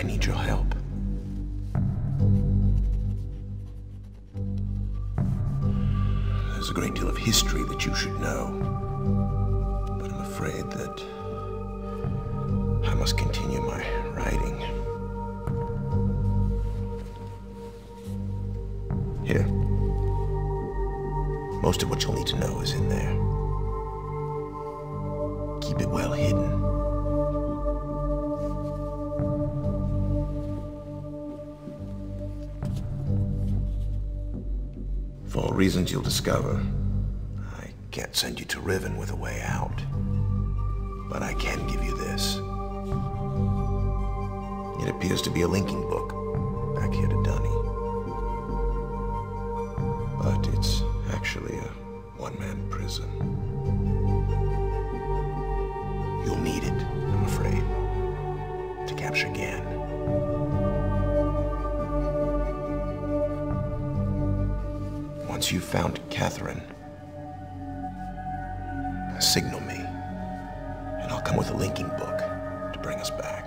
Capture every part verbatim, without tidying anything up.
need your help. There's a great deal of history that you should know, but I'm afraid that I must continue my writing. Here. Most of what you'll need to know is in there. Keep it well hidden. For all reasons you'll discover, I can't send you to Riven with a way out. But I can give you this. It appears to be a linking book back here to Dunny. But it's actually a one-man prison. You'll need it, I'm afraid, to capture Gan. Once you've found Catherine, signal me, and I'll come with a linking book to bring us back.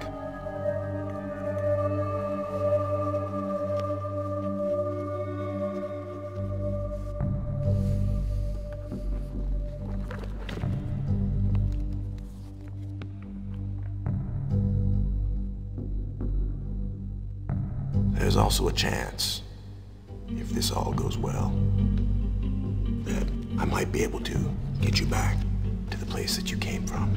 There's also a chance, if this all goes well, that I might be able to get you back to the place that you came from.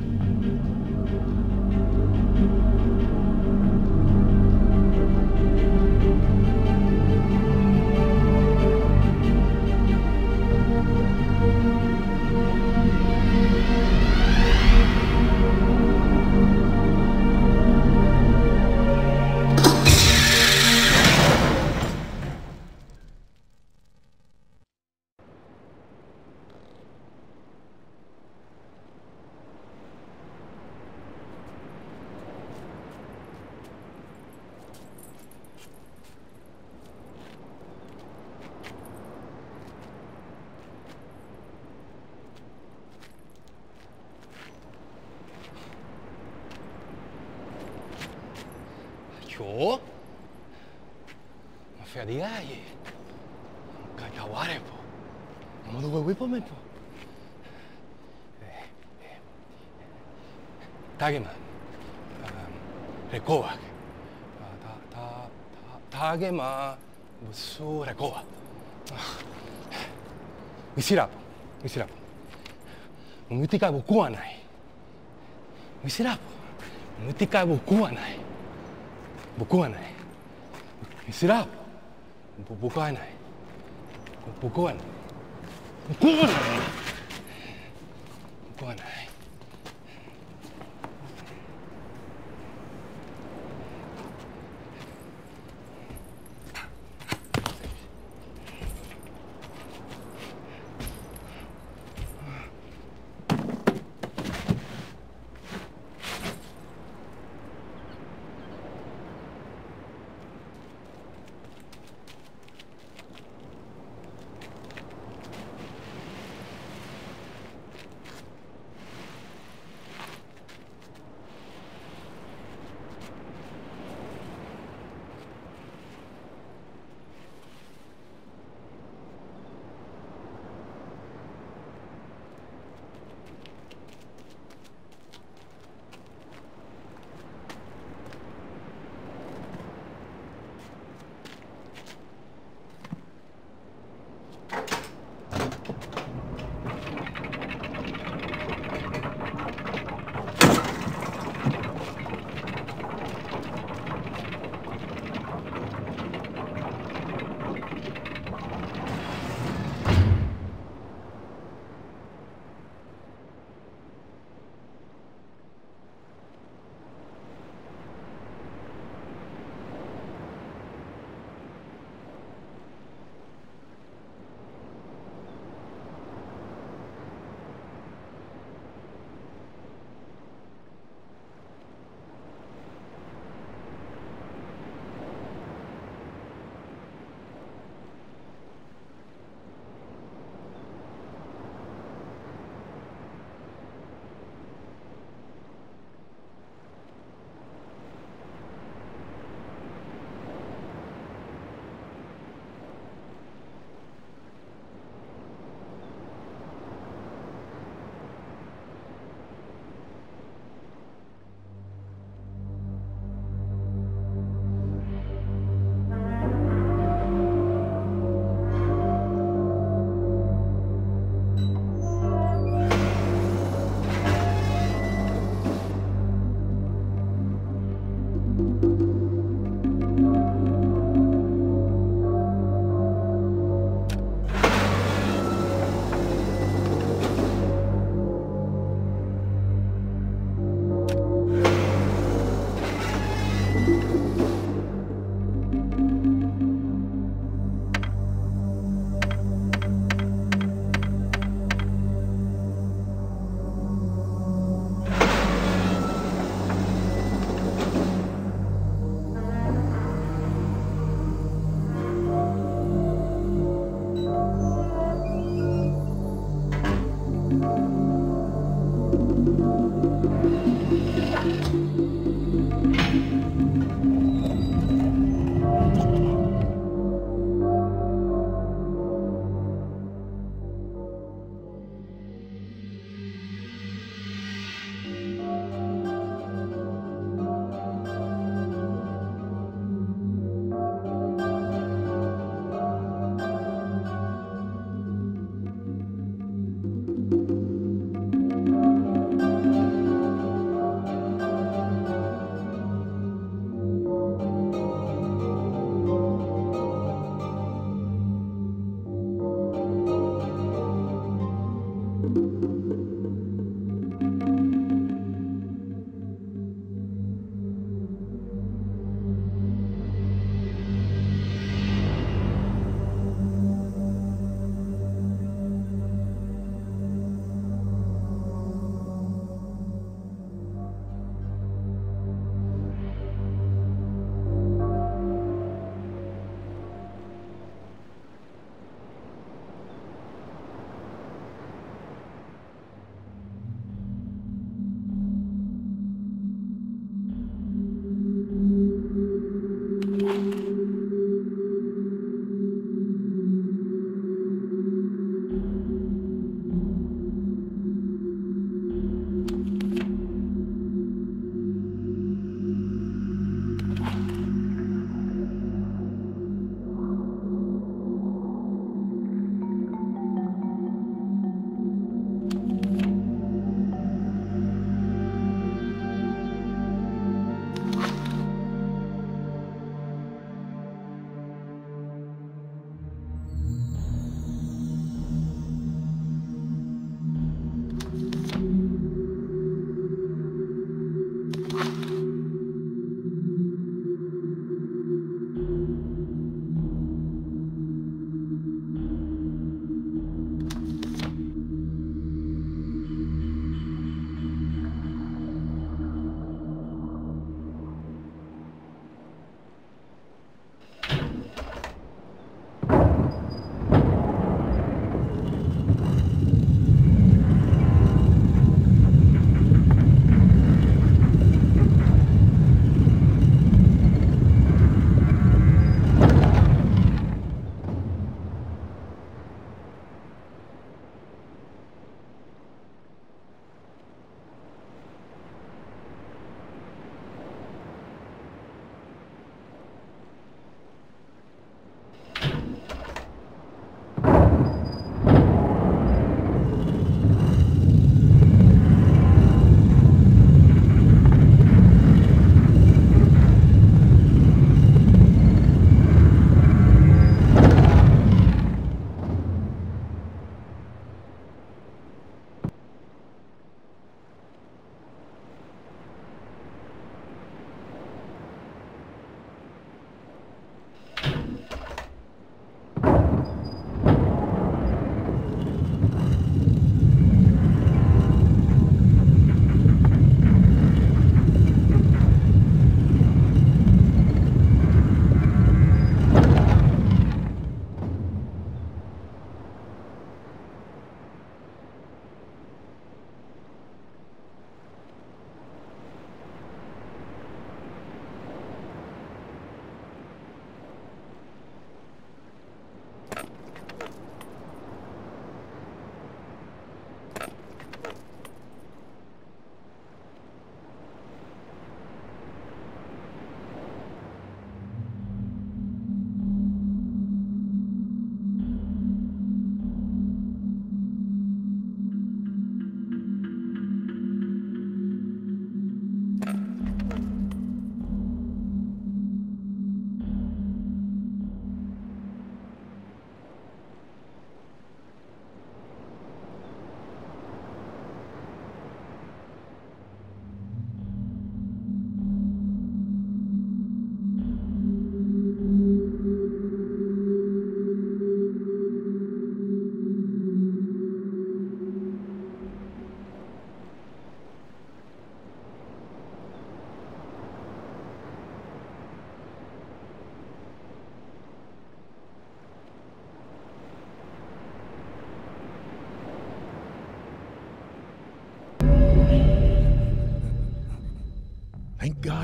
Yo? Ma feriaje. Kakaware po. Mo do we po me po. Tagema. Rekoa. Ta ta ta tagema busu rekoa. Wisirapo. Wisirapo. Mutika buku anai. Wisirapo. Mutika buku anai. Buku anai. Isirap. Buku anai. Buku anai. Buku anai. Buku anai.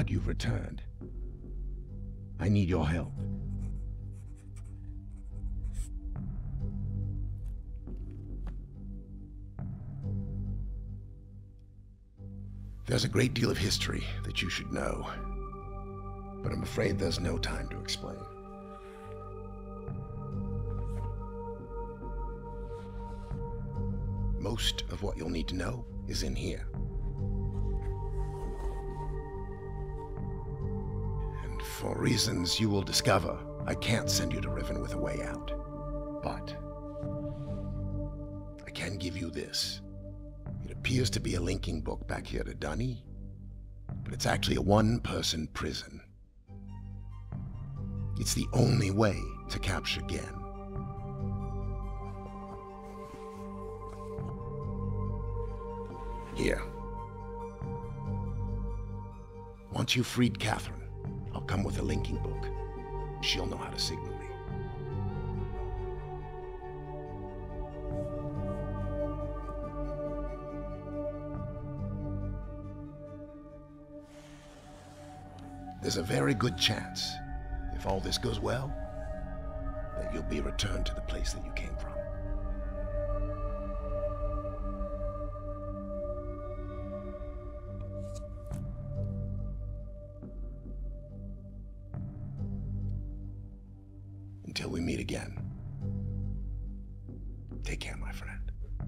glad you've returned. I need your help. There's a great deal of history that you should know, but I'm afraid there's no time to explain. Most of what you'll need to know is in here. And for reasons you will discover, I can't send you to Riven with a way out. But I can give you this. It appears to be a linking book back here to Dunny, but it's actually a one-person prison. It's the only way to capture Gen. Here. Once you've freed Catherine, I'll come with a linking book. She'll know how to signal me. There's a very good chance, if all this goes well, that you'll be returned to the place that you came from. Until we meet again, take care, my friend.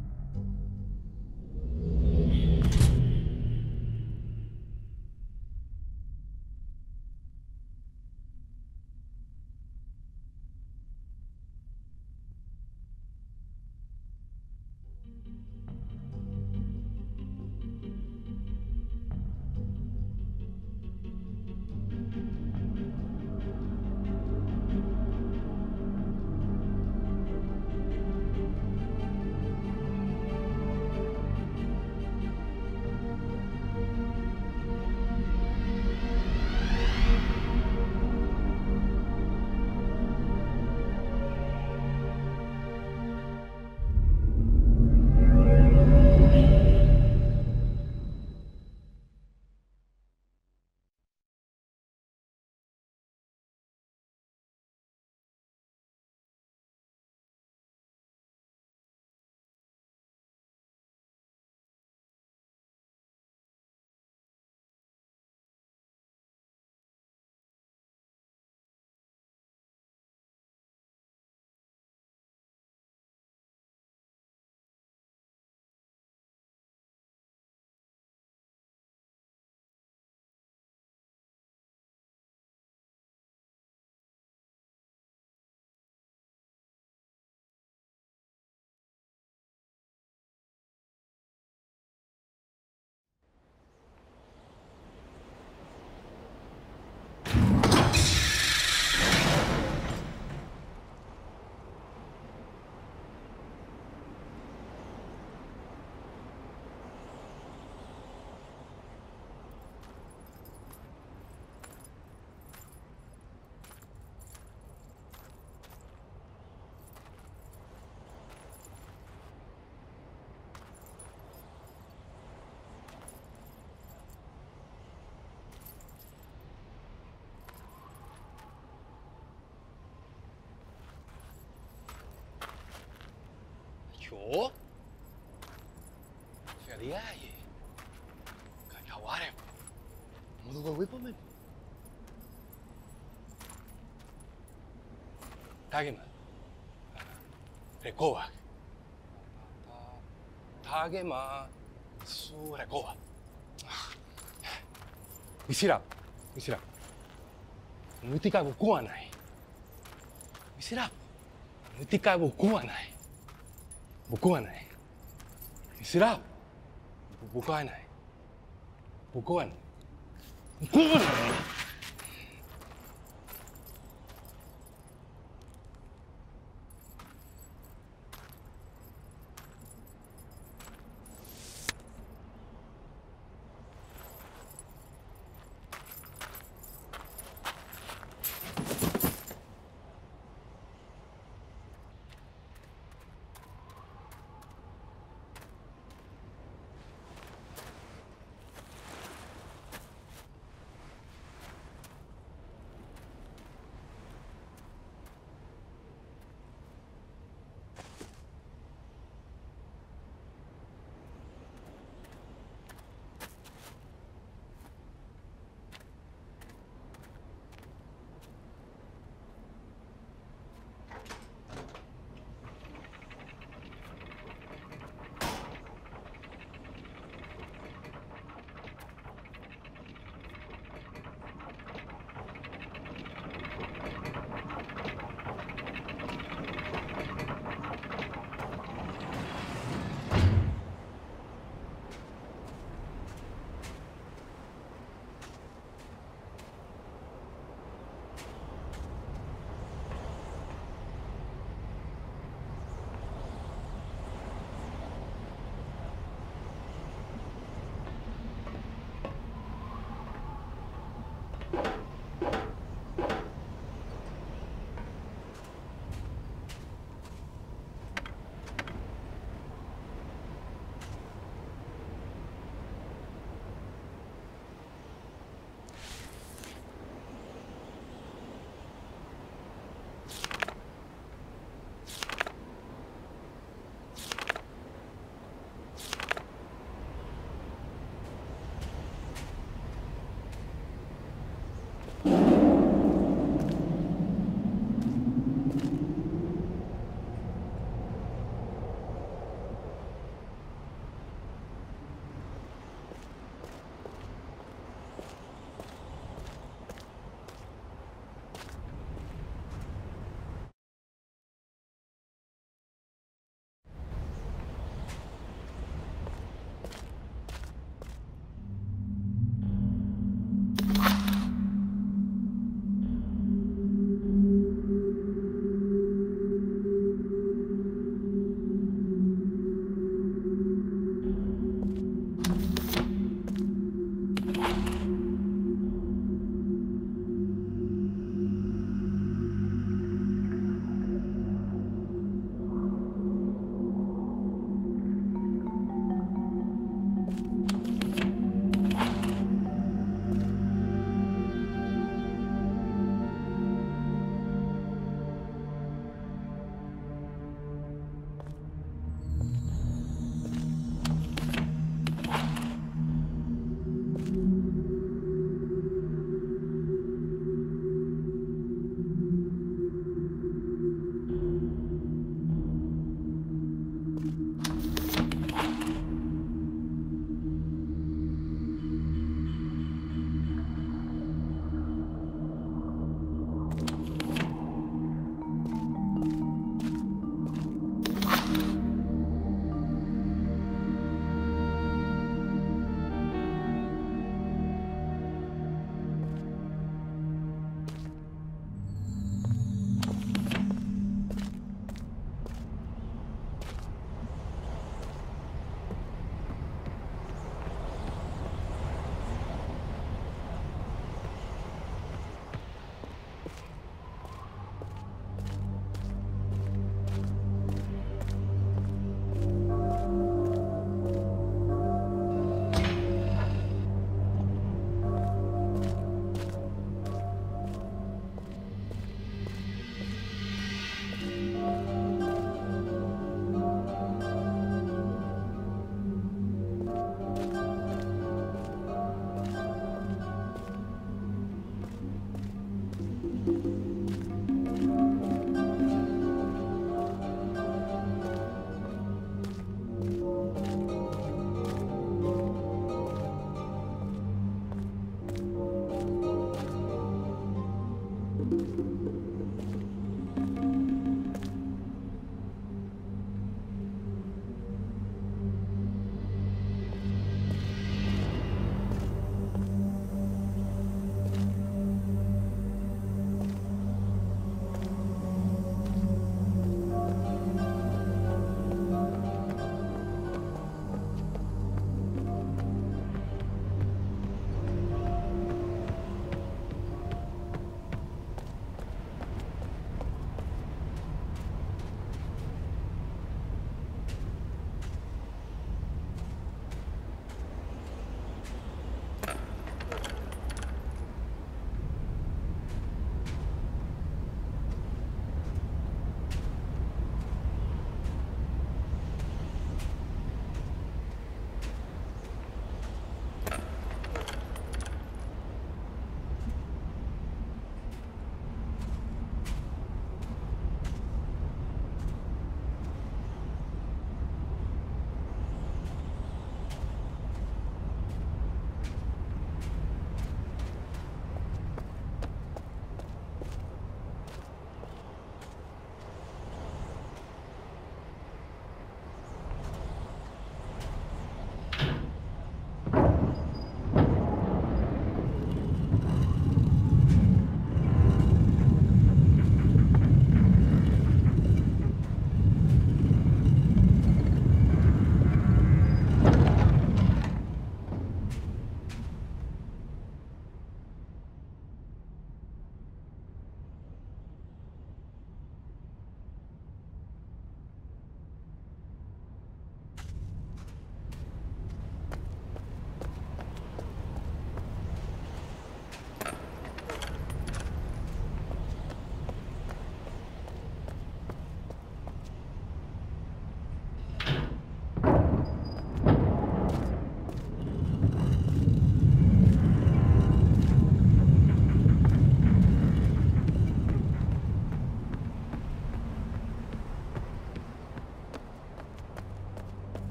Yo? Sería ye. Kaware. Mudu go wipo men. Tagema. Rekoa. Tagema su rekoa. Misira. Misira. Mutika go kuwa nai. Misira. Mutika go kuwa nai. Buku wa nai. Misira. Buku wa nai. Buku wa nai. Buku wa nai.